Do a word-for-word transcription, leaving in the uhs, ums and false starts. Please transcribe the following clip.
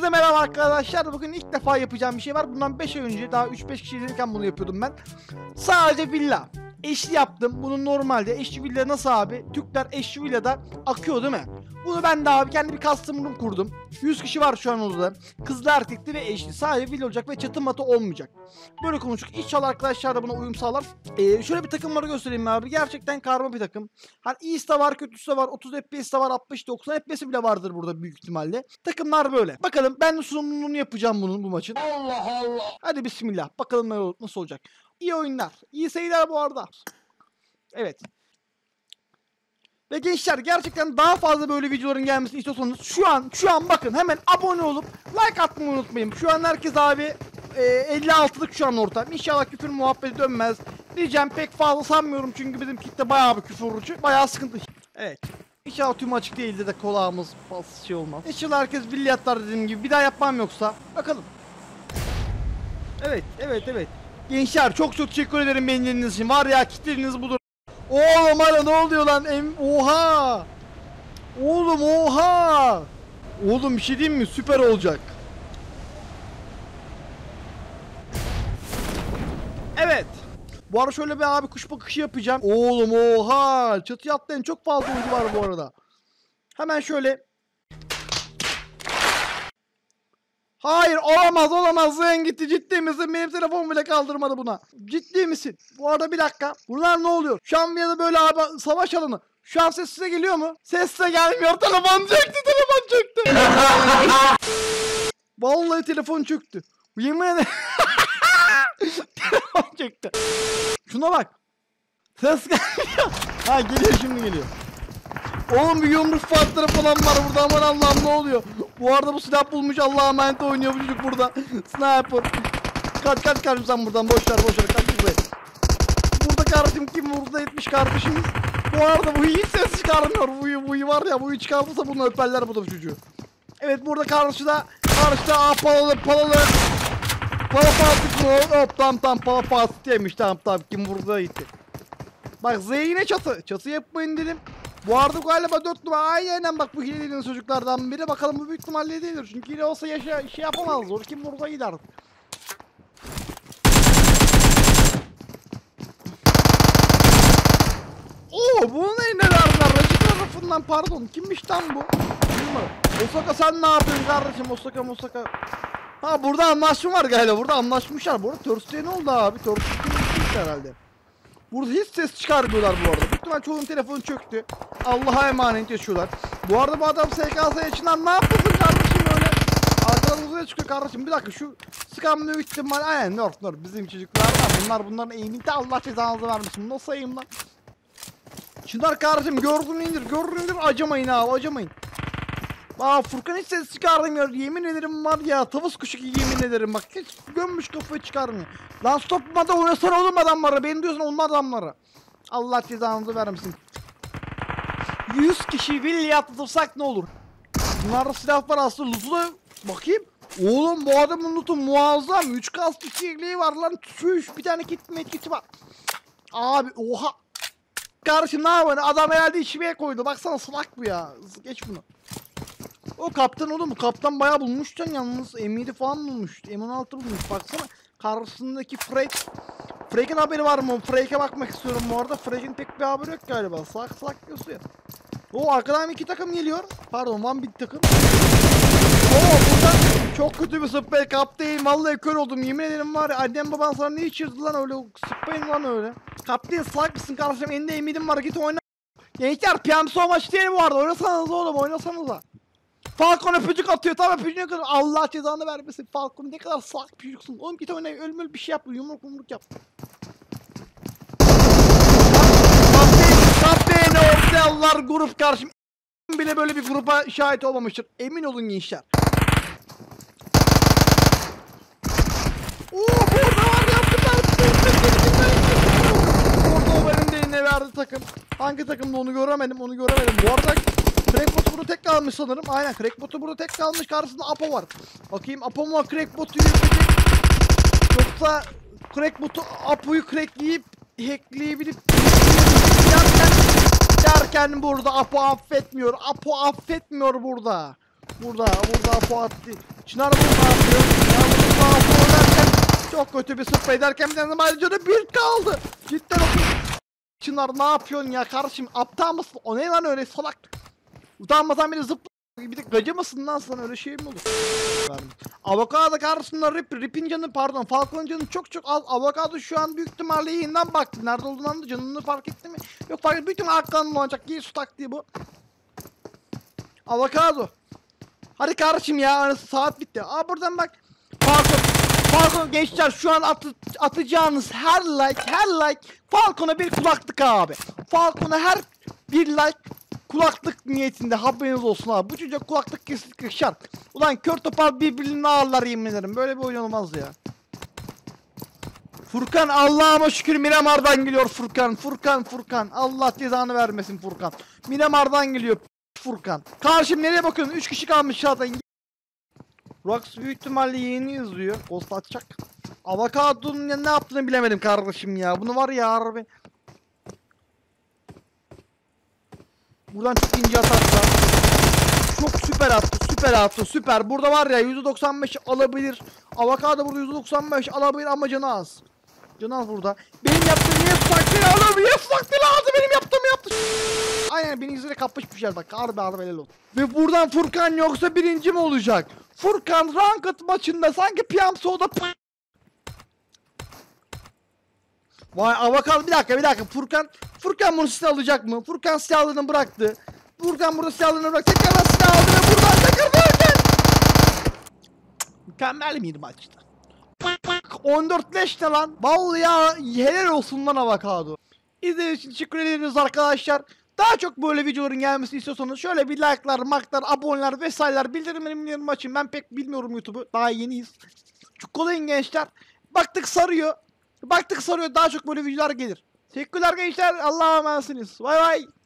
Hepinize merhaba arkadaşlar. Bugün ilk defa yapacağım bir şey var. Bundan beş ay önce, daha üç beş kişiyken bunu yapıyordum ben. Sadece villa. Eşli yaptım. Bunun normalde eşli villa nasıl abi? Türkler eşli villada akıyor değil mi? Bunu ben de abi kendi bir custom room kurdum. yüz kişi var şu an odada. Kızlı, erkekli ve eşli. Sadece villa olacak ve çatı matı olmayacak. Böyle konuştuk. İnşallah arkadaşlar da buna uyum sağlar. Ee, şöyle bir takımları göstereyim abi. Gerçekten karma bir takım. Hani iyisi de var, kötüsü de var. otuz F P S de var, altmış doksan F P S bile vardır burada büyük ihtimalle. Takımlar böyle. Bakalım ben de sunumunu yapacağım bunun bu maçın. Allah Allah. Hadi bismillah. Bakalım nasıl olacak. İyi oyunlar. İyi seyirler bu arada. Evet. Ve gençler gerçekten daha fazla böyle videoların gelmesini istiyorsanız şu an şu an bakın hemen abone olup like atmayı unutmayın. Şu an herkes abi e, elli altılık şu an ortam. İnşallah küfür muhabbeti dönmez. Diyeceğim pek fazla sanmıyorum çünkü bizim kitle bayağı bir küfürcü. Bayağı sıkıntı. Evet. İnşallah tüm açık değildi de kulağımız fazla şey olmaz. İnşallah herkes bilyatlar dediğim gibi bir daha yapmam yoksa. Bakalım. Evet evet evet. Gençler çok çok teşekkür ederim beğendiğiniz için. Var ya kitleniz budur. Oğlum hala ne oluyor lan? Em oha! Oğlum oha! Oğlum bir şey diyeyim mi? Süper olacak. Evet. Bu arada şöyle bir abi kuş bakışı yapacağım. Oğlum oha! Çatıya atlayan çok fazla oyuncu var bu arada. Hemen şöyle. Hayır olamaz olamaz. Zıyan gitti, ciddi misin? Benim telefon bile kaldırmadı buna. Ciddi misin? Bu arada bir dakika. Buralar ne oluyor? Şu an bir ya da böyle abi savaş alanı. Şu an ses size geliyor mu? Ses size gelmiyor. Telefon çöktü, telefon çöktü. Vallahi telefon çöktü. Yemin ederim. Telefon çöktü. Şuna bak. Ses gelmiyor. Ha geliyor, şimdi geliyor. Oğlum bir yumruk farkları falan var burada, aman Allah'ım ne oluyor? Bu arada bu silah bulmuş, Allah'a emanet oynuyor bu çocuk burada. Sniper. Kaç kaç kardeşim sen buradan, boşver boşver kaç buraya. Burada kardeşim kim burada etmiş kardeşimiz. Bu arada bu hiç ses çıkarmıyor, bu bu var ya, bu çıkartırsa bunu öperler bu da çocuğu. Evet burada karşıda karşıda ah palalı palalı. Palapastik hop tam tam palapastik demiş, tamam tamam kim burada gitti. Bak Z yine çatı. Çatı yapmayın dedim. Bu arada galiba dört numara aynen bak bu hile dediğiniz çocuklardan biri. Bakalım bu büyük ihtimalle değildir. Çünkü hile olsa yaşa şey yapamaz. Zor kim burada gider. Oo bunu ne verdiler? Rakip tarafından pardon. Kimmiş lan bu? Osaka sen ne yapıyorsun kardeşim? Osaka Osaka. Ha burada anlaşma var galiba. Burada anlaşmışlar. Bu arada Thursday ne oldu abi? Thursday herhalde. Burada hiç ses çıkarmıyorlar bu arada. Büyük ihtimal çoğunun telefonu çöktü. Allah'a emanet yaşıyorlar. Bu arada bu adam S K S içinden ne yapıyorsun kardeşim öyle? Arkadan uzaya çıkıyor kardeşim. Bir dakika şu sıkan büyük ihtimal aynen North North bizim çocuklar var. Bunlar bunların eğiminde Allah cezanızı vermesin. Nasıl eğim lan? Çınar kardeşim gördün indir gördün indir acımayın abi acımayın. Aa Furkan hiç ses çıkarmıyor. Yemin ederim var ya tavus kuşu ki yemin ederim bak hiç gömmüş kafayı çıkarmıyor. Lan stopmada oynasana oğlum adamlara. Beni diyorsun olma adamlara. Allah cezanızı vermesin. yüz kişi villa atlatırsak ne olur? Bunlarda silah var aslında. Loot'u da bakayım. Oğlum bu adamın loot'u muazzam. üç kast ikiliği var lan. Tüş bir tane kit medkiti var. Abi oha. Kardeşim ne yapıyorsun? Adam herhalde içmeye koydu. Baksana salak bu ya. Geç bunu. O kaptan oğlum bu kaptan bayağı bulmuştan yalnız M yedi falan bulmuş. M on altı bulmuş baksana. Karşısındaki Frek. Frek'in haberi var mı? Frek'e bakmak istiyorum bu arada. Frek'in pek bir haberi yok galiba. Salak salak diyorsun ya. O arkadan iki takım geliyor. Pardon one bit takım. Oo burada çok kötü bir sprey kaptayım. Vallahi kör oldum yemin ederim var ya. Annem baban sana ne içirdi lan öyle? Sprey'in lan öyle. Kaptayım salak mısın kardeşim? Elinde M yedim var git oyna. Gençler P M S O maçı değil bu arada. Oynasanız oğlum oynasanız da. Falcon öpücük atıyor tamam öpücük atıyor. Allah cezanı vermesin Falcon ne kadar salak bir çocuksun. Oğlum git oynayın ölmül bir şey yap yumruk yumruk yap. Kapten ortalar grup karşım bile böyle bir gruba şahit olmamıştır. Emin olun gençler. Ooo burada var yaptılar. Orada o benim de ne verdi takım. Hangi takımda onu göremedim onu göremedim. Bu arada Crackbot'u burada tek kalmış sanırım. Aynen Crackbot'u burada tek kalmış. Karşısında Apo var. Bakayım Apo mu Crackbot'u yürütecek. Yoksa Crackbot'u Apo'yu crackleyip hackleyebilip derken, derken burada Apo affetmiyor. Apo affetmiyor burada. Burada burada Apo attı. Çınar bunu ne yapıyor? Çınar bunu ne yapıyor derken çok kötü bir sprey derken bir tane ayrıca da bir kaldı. Cidden o Çınar ne yapıyorsun ya kardeşim, aptal mısın? O ne lan öyle salak? Utanmadan beni zıpla. Bir de gacı mısın lan, sana öyle şey mi olur? Avokado karşısında Rip, Rip'in canı pardon Falcon'un canı çok çok az. Avokado şu an büyük ihtimalle yayından baktı. Nerede olduğunu anladı, canını fark etti mi? Yok fark etti, büyük ihtimalle arkadan olacak. Giy su taktiği bu. Avokado. Hadi kardeşim ya, saat bitti. Aa buradan bak. Falcon. Falcon gençler şu an atı, atacağınız her like her like Falcon'a bir kulaklık abi. Falcon'a her bir like kulaklık niyetinde, haberiniz olsun abi. Bu çocuk kulaklık kesinlikle şart. Ulan kör topal birbirini ağırlar yemin ederim. Böyle bir oyun olmaz ya. Furkan Allah'ıma şükür Miramar'dan geliyor Furkan. Furkan Furkan. Allah cezanı vermesin Furkan. Miramar'dan geliyor Furkan. Karşım nereye bakıyorsun? üç kişi kalmış zaten. Rox büyük ihtimalle yeni izliyor. Ghost atacak. Avokado'nun ne yaptığını bilemedim kardeşim ya. Bunu var ya harbi. Buradan çok ince atarsa. Çok süper attı, süper attı, süper. Burada var ya yüzde doksan beş alabilir. Avokado burada yüzde doksan beş alabilir ama canı az. Canı az burada. Benim yaptığım niye tutaklı alır? Niye tutaklı aldı? Benim yaptığımı yaptı. Aynen beni izleyerek kapışmış yer bak. Harbi harbi helal olsun. Ve buradan Furkan yoksa birinci mi olacak? Furkan ranked maçında sanki P M So'da Vay avokado, bir dakika bir dakika Furkan Furkan bunu silah alacak mı? Furkan silahlarını bıraktı. Furkan burada silahlarını bıraktı. Tekrardan silah aldı ve buradan tekrardan mükemmel bir maçtı. on dört leş ne lan? Vallahi ya helal olsun lan avokado. İzlediğiniz için teşekkür ederiz arkadaşlar. Daha çok böyle videoların gelmesini istiyorsanız şöyle bir like'lar, maklar, aboneler vesaireler, bildirimlerimi açın. Ben pek bilmiyorum YouTube'u. Daha yeniyiz. Çok kolay gençler. Baktık sarıyor. Baktık sarıyor. Daha çok böyle videolar gelir. Teşekkürler gençler. Allah'a emanetsiniz. Bay bay.